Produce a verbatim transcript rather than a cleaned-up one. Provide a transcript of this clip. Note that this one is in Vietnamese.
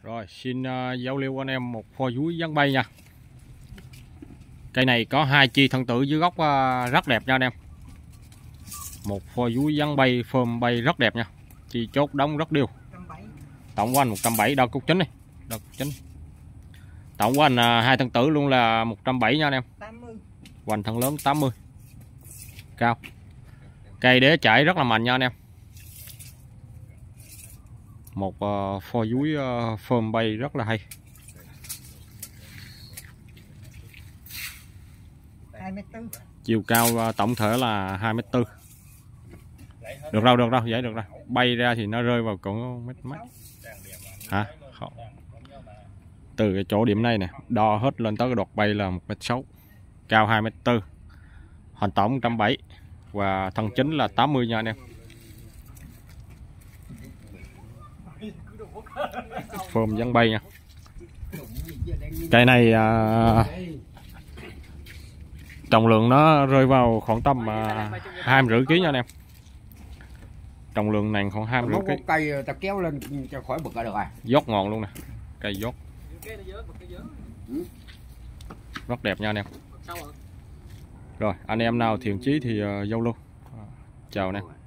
Rồi xin uh, giao lưu anh em một pho dúi dáng bay nha. Cây này có hai chi thân tử dưới gốc uh, rất đẹp nha anh em. Một pho dúi dáng bay phơm bay rất đẹp nha. Chi chốt đóng rất đều. Tổng của anh một trăm bảy mươi đo cục chính đi. Đo cục chính. Tổng của anh uh, hai thân tử luôn là một trăm bảy mươi nha anh em. Hoành thân lớn tám mươi. Cao. Cây đế chảy rất là mạnh nha anh em. Một uh, pho dúi uh, phơm bay rất là hay. Chiều cao uh, tổng thể là hai mét tư. Được đâu, được đâu, vậy được đâu. Bay ra thì nó rơi vào cỡ mét mấy. Hả? Không. Từ cái chỗ điểm này nè, đo hết lên tới cái đọt bay là một mét sáu. Cao hai mét tư. Hoành tổng một trăm bảy mươi và thân chính là tám mươi nha anh em. Phơm dáng bay nha. Cây này à, trọng lượng nó rơi vào khoảng tầm à, hai mươi rưỡi ký nha anh em. Trọng lượng này khoảng hai mươi rưỡi ký. Cây ta kéo lên cho khỏi bực được rồi. Dốt ngọn luôn nè. Cây dốt. Rất đẹp nha anh em. Rồi anh em nào thiện chí thì uh, giao lưu. Chào anh em.